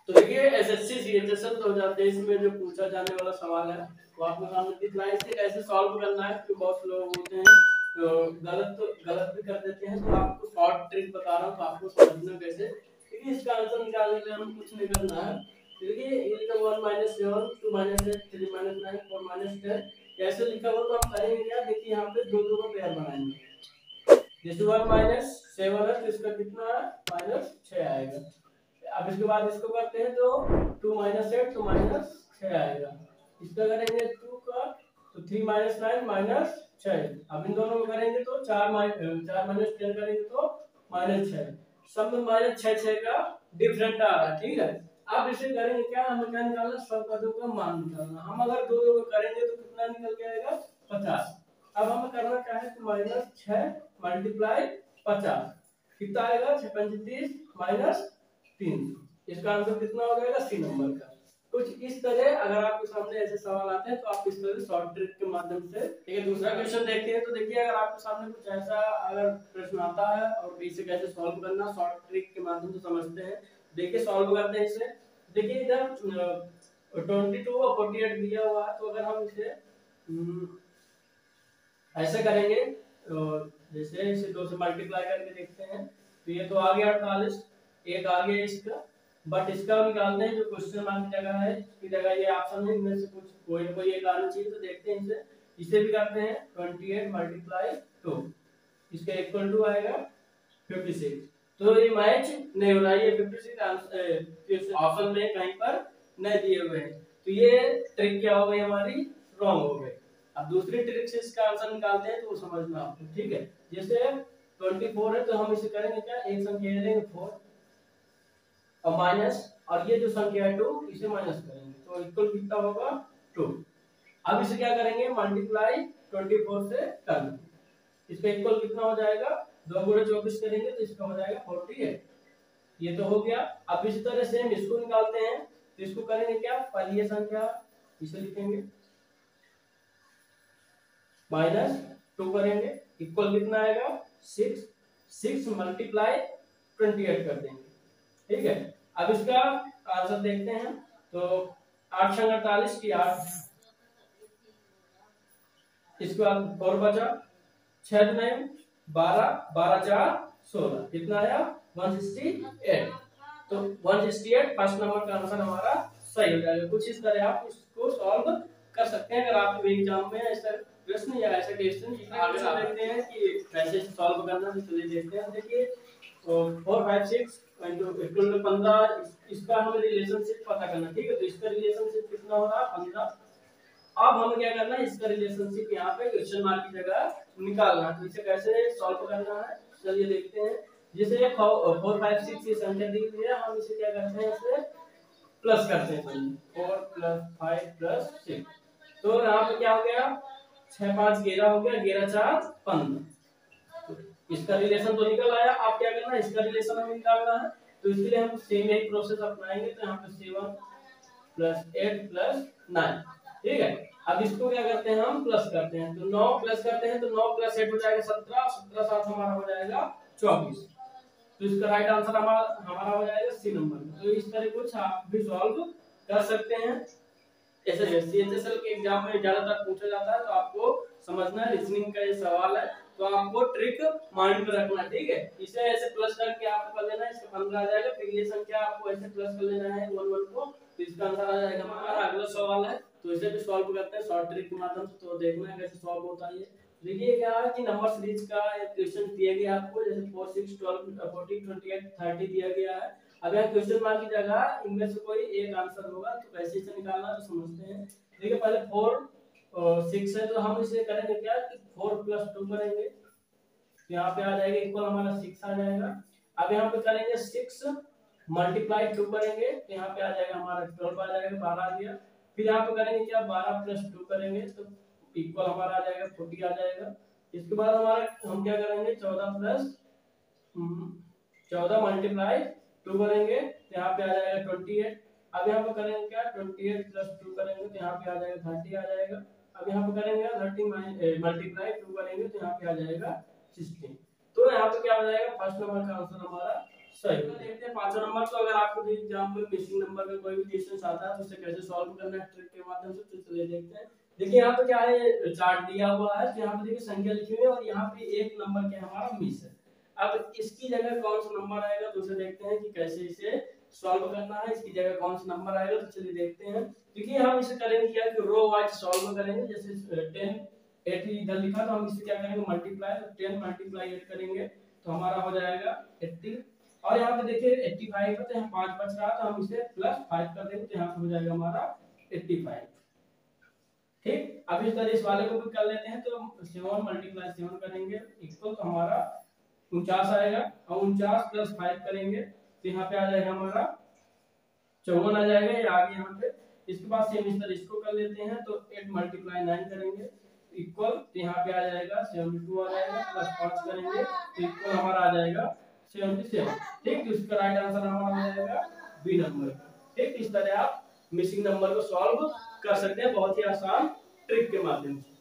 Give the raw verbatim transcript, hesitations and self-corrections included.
तो देखिए SSC CHSL दो हज़ार तेईस में जो पूछा जाने वाला सवाल है वो आपको सामने दिख रहा है। इसे कैसे सॉल्व करना है, क्योंकि बहुत लोग होते हैं तो गलत तो गलत भी कर देते हैं। तो आपको शॉर्ट ट्रिक बता रहा हूँ, तो आपको समझना कैसे। देखिए इसका आंसर निकालने के लिए हमें कुछ नहीं करना है। देखिए ये लिखा one minus seven, two minus eight, three minus nine, four minus ten ऐसे लिखा हुआ। तो हम करेंगे क्या, देखिए यहाँ पे दो दो का पेयर बनाएंगे। जैसे वन माइनस सेवन है तो इसका कितना है, माइनस छह आएगा। अब इसके बाद इसको करते हैं तो टू माइनस एट तो माइनस छह आएगा। इसका करेंगे टू का तो थ्री माइनस नाइन माइनस छह। अब इन दोनों को करेंगे तो चार माइनस चार माइनस टेन करेंगे तो माइनस छह। सब में माइनस छह छह का डिफरेंट आ रहा है, ठीक है। अब इसे करेंगे क्या, हमें क्या निकालना, सब पदों का मान निकालना। हम अगर दो दो को करेंगे तो कितना निकल के आएगा, पचास। अब हमें करना क्या है, तो माइनस छह मल्टीप्लाई पचास कितना आएगा, छह पंचतीस माइनस तीन। इसका आंसर कितना हो जाएगा, सी नंबर का। कुछ इस तरह अगर आपके सामने ऐसे सवाल आते हैं तो आप इस तरह शॉर्ट ट्रिक के माध्यम से। ठीक है, दूसरा क्वेश्चन देखते हैं। तो देखिए अगर आपके सामने कुछ ऐसा अगर प्रश्न आता है और इसे कैसे सॉल्व करना, शॉर्ट ट्रिक के माध्यम से समझते हैं। देखिए सॉल्व करते हैं इसे। देखिए इधर ट्वेंटी टू और फोर्टी एट दिया हुआ है, तो अगर हम इसे ऐसे करेंगे तो जैसे इसे दो से मल्टीप्लाई करके देखते हैं तो ये तो आ गया अड़तालीस, एक आ गया इसका। बट इसका निकालते हैं जो क्वेश्चन मार्क की जगह है, इसकी जगह ये ऑप्शन है, इनमें से कुछ कोई ना कोई एक आना चाहिए। तो देखते हैं इसे इसे भी करते हैं अट्ठाईस मल्टीप्लाई टू, इसका इक्वल टू आएगा छप्पन। तो ये मैच नहीं हो रहा है, ये छप्पन ऑप्शन में कहीं पर नहीं दिए हुए हैं। तो ये ट्रिक क्या हो गई हमारी, रॉन्ग हो गई। अब दूसरी ट्रिक से इसका आंसर निकालते हैं तो वो समझना आपको, ठीक है। जैसे चौबीस है तो हम इसे करेंगे क्या, एक संख्या ले लेंगे फोर और माइनस, और ये जो संख्या है टू इसे माइनस करेंगे तो इक्वल कितना होगा, टू। अब इसे क्या करेंगे, मल्टीप्लाई चौबीस से कर देंगे। इसका इक्वल कितना हो जाएगा, दो गुणे चौबीस करेंगे तो इसका हो जाएगा अड़तालीस। ये तो हो गया। अब इसी तरह से हम इसको निकालते हैं तो इसको करेंगे क्या, पहली ये संख्या इसे लिखेंगे माइनस टू करेंगे, इक्वल कितना आएगा, six. Six multiply twenty eight कर देंगे, ठीक है। अब इसका आंसर देखते हैं तो आठ संग अड़तालीस की आठ, इसके बाद फोर बचा, छह में बारह, बारह चार सोलह, कितना आया वन सिक्सटी एट। तो one sixty eight first number का आंसर हमारा सही हो जाएगा। कुछ इस तरह आप इसको सॉल्व कर सकते हैं। अगर आपके एग्जाम में ऐसा प्रश्न या ऐसा क्वेश्चन आगे देखते हैं कि कैसे सॉल्व करना, तो चलिए देखते हैं। देखिए four five six equal to पंद्रह, इसका हमें रिलेशनशिप पता करना, ठीक है। तो इसका रिलेशनशिप कितना हो रहा है, पंद्रह। अब हमें क्या करना है, इसका रिलेशनशिप यहाँ पे क्वेश्चन मार्क की जगह निकालना है। तो इसे कैसे सॉल्व करना है, चलिए देखते हैं। जैसे फोर फाइव सिक्स ये संख्या दी हुई है, हम इसे क्या करते हैं, इसे प्लस करते हैं। Four plus five plus six, तो यहाँ पे क्या हो गया, छह पांच ग्यारह हो गया, ग्यारह चार पंद्रह। तो इसका रिलेशन तो निकल आया। आप क्या करना है, इसका रिलेशन हमें निकालना है। तो इसके लिए हम सेम एक प्रोसेस अपनाएंगे। तो यहाँ पे seven plus eight plus nine, ठीक है। अब इसको क्या करते हैं, हम प्लस करते हैं। तो नौ प्लस करते हैं तो नौ प्लस एट हो जाएगा सत्रह, सत्रह सात हमारा हो जाएगा चौबीस। तो इसका राइट आंसर हमारा हमारा हो जाएगा सी नंबर। तो इस तरह कुछ आप भी सॉल्व कर सकते हैं। ऐसे सीएचएसएल के एग्जाम में ज्यादातर पूछा जाता है, तो आपको समझना है, रीजनिंग का ये सवाल है तो आपको ट्रिक माइंड में रखना, ठीक है। इसे ऐसे प्लस करके आपको कर लेना है, इसका पंद्रह आ जाएगा। फिर ये संख्या आपको ऐसे प्लस कर लेना है वन वन को, तो इसका आंसर आ जाएगा हमारा। अगला सवाल है तो इसे भी सॉल्व करते हैं शॉर्ट ट्रिक के माध्यम से। तो देखना है कैसे सॉल्व होता है ये। देखिए क्या है कि नंबर सीरीज का एक क्वेश्चन दिया गया आपको, जैसे four six twelve fourteen twenty eight thirty दिया गया है। अब यहाँ क्वेश्चन मार्क की जगह इनमें से कोई एक आंसर होगा, तो कैसे इसे निकालना तो समझते हैं। देखिए पहले फोर सिक्स है तो हम इसे करेंगे क्या, कि फोर प्लस टू करेंगे, तो यहाँ पे आ जाएगा इक्वल हमारा सिक्स आ जाएगा। अब यहाँ पे करेंगे सिक्स मल्टीप्लाई टू करेंगे तो यहाँ पे आ जाएगा हमारा ट्वेल्व आ जाएगा, बारह आ गया। फिर यहाँ पे करेंगे क्या, बारह प्लस टू करेंगे तो इक्वल हमारा आ जाएगा फोर्टी आ जाएगा। इसके बाद हमारा हम क्या करेंगे, चौदह प्लस चौदह मल्टीप्लाई टू करेंगे तो यहाँ पे आ जाएगा ट्वेंटी एट। अब यहाँ पे करेंगे क्या, ट्वेंटी एट प्लस टू करेंगे तो यहाँ पे आ जाएगा थर्टी आ जाएगा। अब यहाँ पे करेंगे थर्टी मल्टीप्लाई टू करेंगे तो यहाँ पे आ जाएगा सिक्सटीन। तो यहाँ पे क्या हो जाएगा, फर्स्ट नंबर का आंसर हमारा सही। देखते हैं पांचवा नंबर। तो अगर आपको भी एग्जाम में मिसिंग नंबर का कोई भी क्वेश्चन आता है तो उसे कैसे सॉल्व करना है ट्रिक के माध्यम से, तो चलिए देखते हैं। देखिए यहाँ पे क्या है, चार्ट दिया हुआ है, तो यहाँ पे देखिए संख्या लिखी हुई है और यहाँ पे एक नंबर के हमारा मिस है। अब इसकी जगह कौन सा नंबर आएगा तो उसे देखते हैं कि कैसे इसे सॉल्व करना है। इसकी जगह कौन सा नंबर आएगा तो चलिए देखते हैं। देखिए हम इसे करेंगे क्या कि रो वाइज सॉल्व करेंगे। जैसे टेन एटी इधर लिखा तो हम इसे क्या करेंगे मल्टीप्लाई, तो टेन मल्टीप्लाई एट करेंगे तो हमारा हो जाएगा एट्टी। और यहाँ पे देखिए पचासी है तो यहाँ पाँच बच रहा तो हम इसे प्लस फाइव कर देंगे तो यहाँ पे हो जाएगा हमारा पचासी। ठीक, अब इस तरह इस वाले को भी कर लेते हैं। तो सेवन मल्टीप्लाई सेवन करेंगे इक्वल तो हमारा उनचास आएगा और उनचास प्लस फाइव करेंगे तो यहाँ पे आ जाएगा हमारा चौवन आ जाएगा, ये आगे यहाँ पे। इसके बाद सेम इस तरह इसको कर लेते हैं तो एट मल्टीप्लाई नाइन करेंगे इक्वल तो यहाँ पे आ जाएगा सेवेंटी टू आ जाएगा, प्लस पाँच करेंगे तो इक्वल हमारा आ जाएगा सेवेंटी सेवन। ठीक, तो इसका राइट आंसर हमारा आ जाएगा बी नंबर। ठीक, इस तरह आप मिसिंग नंबर को सॉल्व कर सकते हैं बहुत ही आसान ट्रिक के माध्यम से।